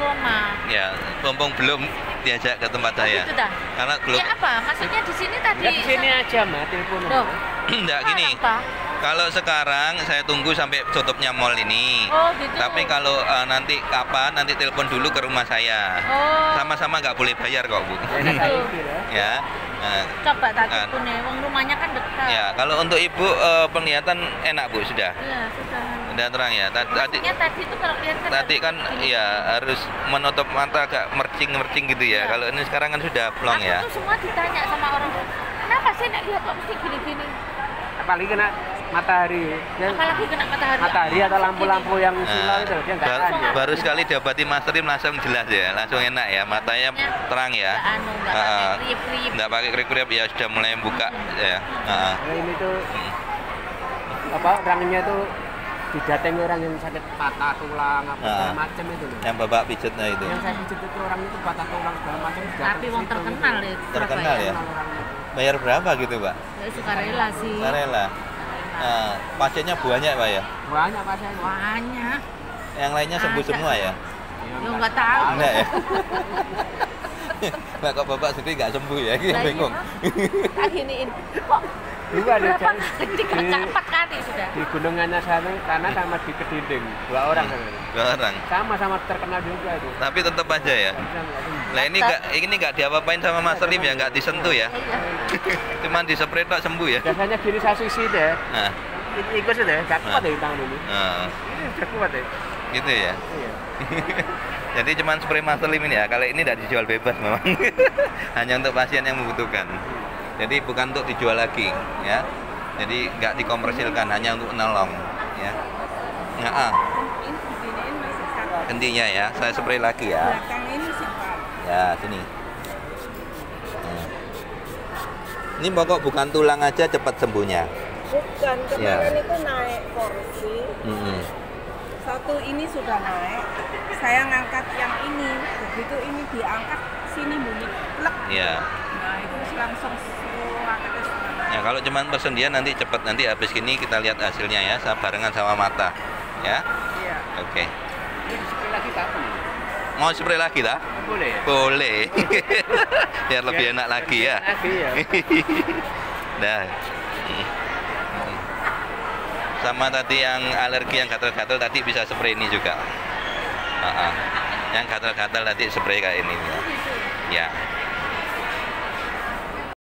trauma. Ya, mumpung belum diajak ke tempat saya. Gitu dah. Karena belum. Ya apa? Maksudnya di sini tadi. Ya di sini aja mah telepon. Loh. Enggak gini. Apa? Kalau sekarang saya tunggu sampai tutupnya mall ini. Oh gitu. Tapi kalau nanti kapan nanti telepon dulu ke rumah saya. Oh. Sama-sama nggak boleh bayar kok Bu. Gitu. Ya. Coba tadi punya, wong rumahnya kan dekat. Ya, kalau untuk Ibu penglihatan enak Bu sudah. Iya, sudah. Udah terang ya. Maksudnya tadi itu kalau lihat kan Tadi kan ya harus menutup mata agak mercing gitu ya. Iya. Kalau ini sekarang kan sudah plong ya. Aku tuh semua ditanya sama orang, kenapa sih nek lihat kok mesti gini-gini? Apalagi kena matahari. Ya, Apalagi kena matahari. matahari atau lampu-lampu yang silau itu dia nggak Baru, ada. baru sekali diobati masterim langsung jelas ya, langsung enak ya, matanya terang ya. Nggak pakai kriip-kriip. Nggak pakai kriip-kriip ya, sudah mulai buka ya. Nah, ini tuh apa orangnya tuh didatangi orang yang sakit patah tulang apa segala macam itu loh. Yang bapak pijatnya itu. Yang saya pijat itu orang itu patah tulang segala macam. Tapi wong terkenal ya. Terkenal ya. Orangnya. Bayar berapa gitu Pak? Ya, sukarela sih. Sukarela. Pasiennya banyak Pak ya? Banyak pasien. Banyak. Yang lainnya sembuh Ada. semua ya? Ya nggak tahu. Enggak ya? Mbak kok bapak sendiri nggak sembuh ya? Ini Lah, bingung. iya. Tak giniin. Kok Dulu ada berapa kali? 4 kali sudah. di Gunungannya sana karena sama di Kedinding 2 orang kan. 2 orang. Sama-sama terkenal juga itu. Tapi tetap aja ya. Nah ini nggak diapa-apain sama Mas Lim ya, nggak disentuh ya. Iya. Cuman disepret tok sembuh ya. Biasanya gini saya sisi deh. Nah, Ikut sudah, gak kuat deh tangan ini. Ini udah kuat deh. gitu ya. Iya. Jadi cuman spray Mas Lim ini ya. Kalau ini tidak dijual bebas memang. Hanya untuk pasien yang membutuhkan. Jadi bukan untuk dijual lagi ya. Jadi nggak dikomersilkan, hanya untuk nolong ya. Nah, Hentinya ya, saya spray lagi ya. Ya, sini. Nah. Ini pokok bukan tulang aja cepat sembuhnya. Bukan, kemarin itu naik kursi. Satu ini sudah naik. Saya ngangkat yang ini. Begitu ini diangkat, sini bunyi plek. Ya. Nah, itu langsung angkatnya sudah naik. Ya kalau cuman persendian nanti cepat, nanti habis ini kita lihat hasilnya ya, barengan sama mata. Ya. Iya. Oke. Ini sekali lagi kapan? Mau spray lagi dah? Boleh ya? Boleh. Biar lebih enak lagi ya. Lagi ya. Dah. Sama tadi yang alergi yang gatal-gatal tadi bisa spray ini juga. Yang gatal-gatal tadi spray kayak ini ya. Ya.